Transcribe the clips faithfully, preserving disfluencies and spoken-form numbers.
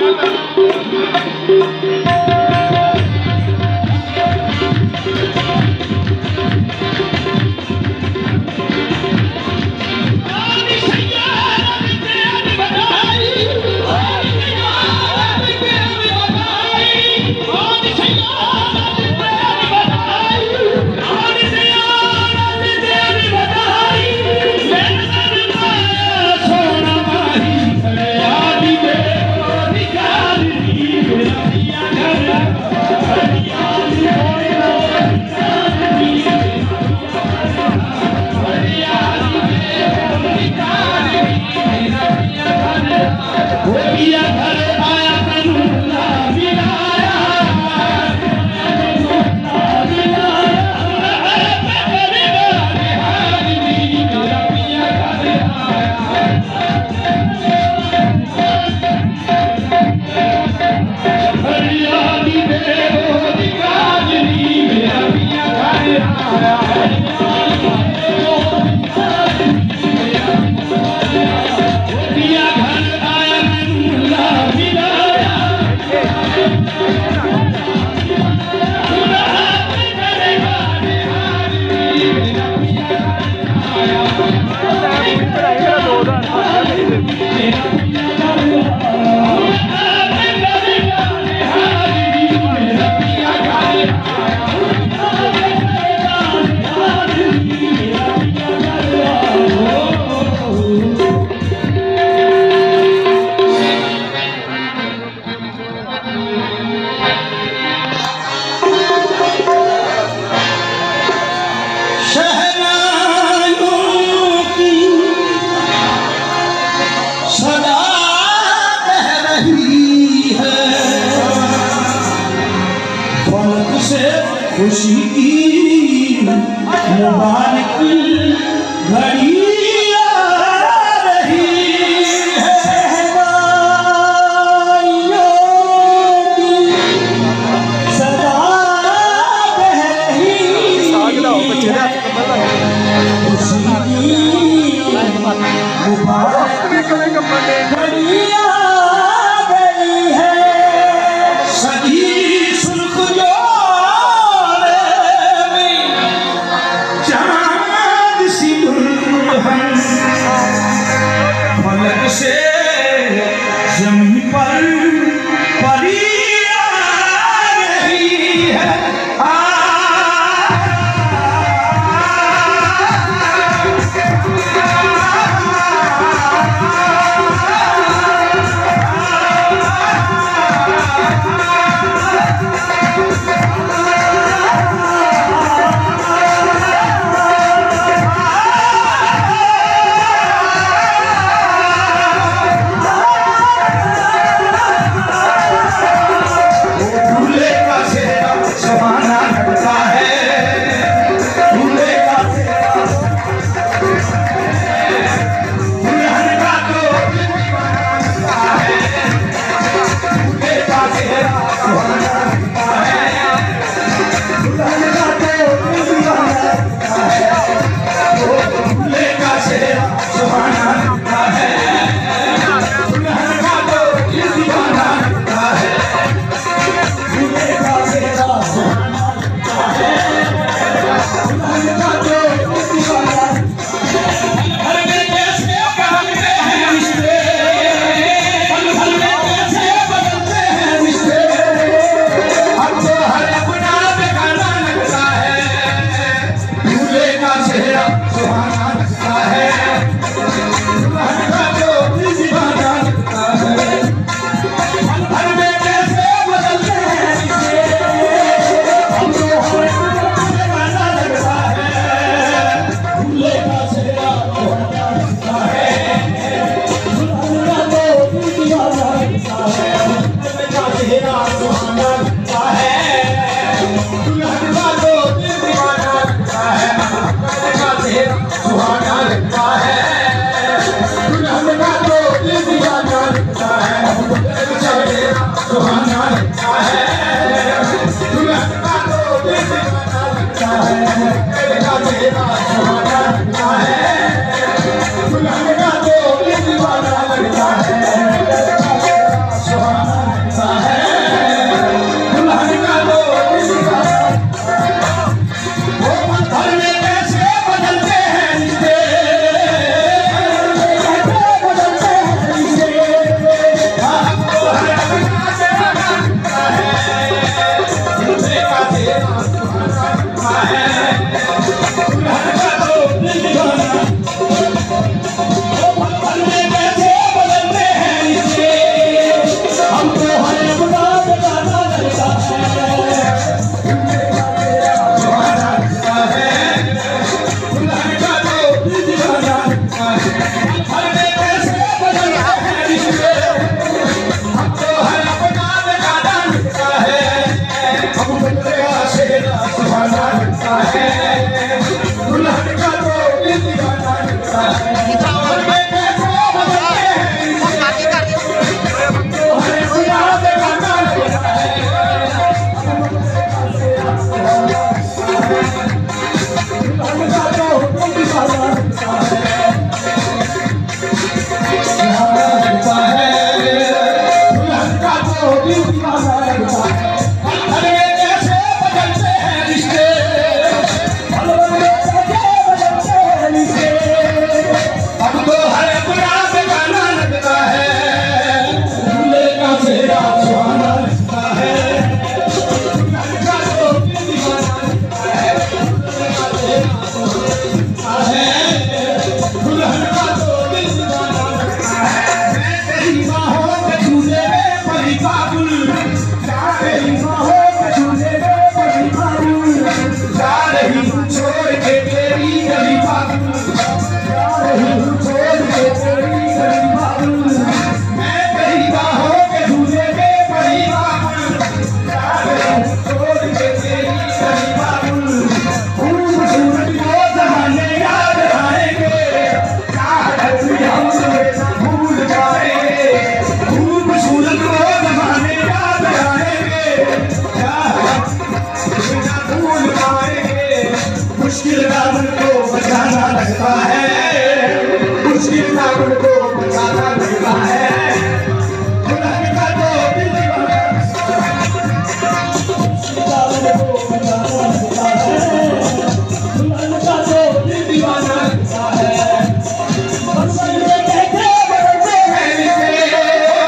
खुशी की मुबारक घड़ी आ रही है, सदा बह रही खुशी की मुबारक घड़ी आ गई है। सदी सुर्ख जो फलक से जमीन पर परी आ रही है। सुहाना दिल दीवाना लगता है। पत्थर में कैसे बदलते हैं रिश्ते, पल पल में कैसे बदलते हैं रिश्ते। अब तो हर अपना बेगाना लगता है, दूल्हे का चेहरा सुहाना लगता है। दुल्हन का तो दिल दीवाना लगता है, दूल्हे का चेहरा सुहाना लगता है। दुल्हन का तो दिल दीवाना लगता है। मैं तेरी बाहों में झूले में परी पागुल, जा रही बाहों में झूले में परी पागुल, जा रही हूँ छोड़ के तेरी गली पागुल, जा रही हूँ छोड़ के तेरी गली पागुल। मैं तेरी बाहों के झूले में परी पागुल, जा रही हूँ छोड़ के तेरी गली पागुल। खूबसूरत वो जमाने याद आएंगे, चाहत भी हम तुम्हें ना भूल पाएंगे। खूबसूरत वो जमाने याद आएंगे, चाहत भी ना भूल पाएंगे। मुश्किल दामन को बचाना लगता है, मुश्किल दामन को बचाना लगता है। दुल्हन का तो दिल दीवाना लगता है, मुश्किल दामन को बचाना लगता है। दुल्हन का तो दिल दीवाना लगता है। पत्थर में कैसे बदलते हैं रिश्ते,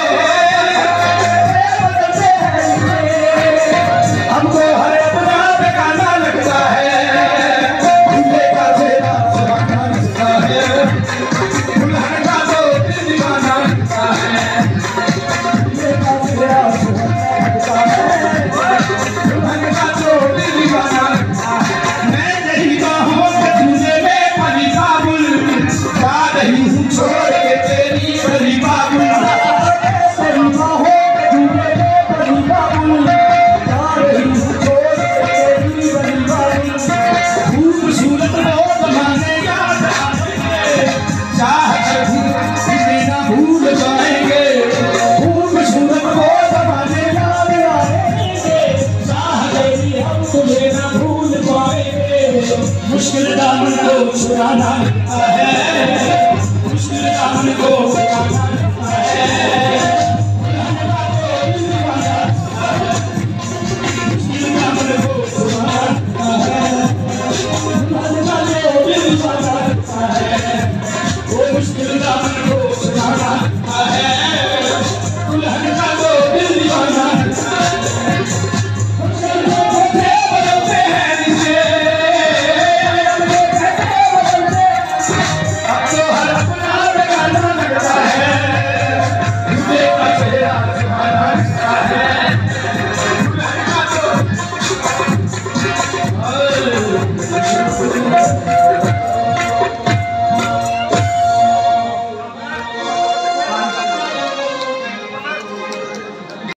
बदलते हैं रिश्ते। हमको हर अपना बेगाना लगता है, दूल्हे का चेहरा सुहाना लगता है। दुल्हन का तो दिल दीवाना लगता है, दूल्हे का चेहरा सुहाना लगता है। दुल्हन का तो दिल दीवाना लगता है। मैं तेरी बाहों के झूले में परी पागुल, जा रही हूँ छोड़ के तेरी गली पागुल। तेरी बाहों के झूले में परी पागुल, जा रही हूँ छोड़ के तेरी गली पागुल। खूबसूरत वो जमाने याद आएंगे, चाहत भी तुम्हें ना भूल पाएंगे। खूबसूरत वो जमाने याद आएंगे, चाहत भी हम तुम्हें ना भूल पाएंगे। मुश्किल दामन को छुड़ाना लगता है, मुश्किल दामन को छुड़ाना लगता है। दुल्हन का तो दिल दीवाना लगता है, मुश्किल दामन को छुड़ाना लगता है। दुल्हन का तो दिल दीवाना लगता है, वो मुश्किल दामन को छुड़ाना लगता है। दुल्हन का तो दिल दीवाना लगता है। मुश्किल में कैसे बदलते हैं रिश्ते, अब तो हर अपना बेगाना लगता है, दूल्हे का चेहरा सुहाना लगता है।